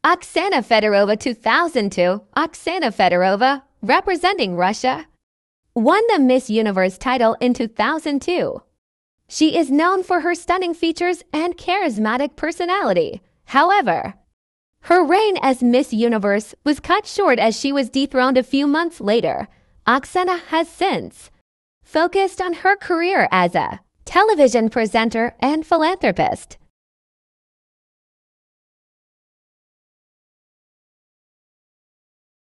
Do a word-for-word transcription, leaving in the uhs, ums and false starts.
Oksana Fedorova two thousand two, Oksana Fedorova, representing Russia, won the Miss Universe title in two thousand two. She is known for her stunning features and charismatic personality. However, her reign as Miss Universe was cut short as she was dethroned a few months later. Oxana has since focused on her career as a television presenter and philanthropist.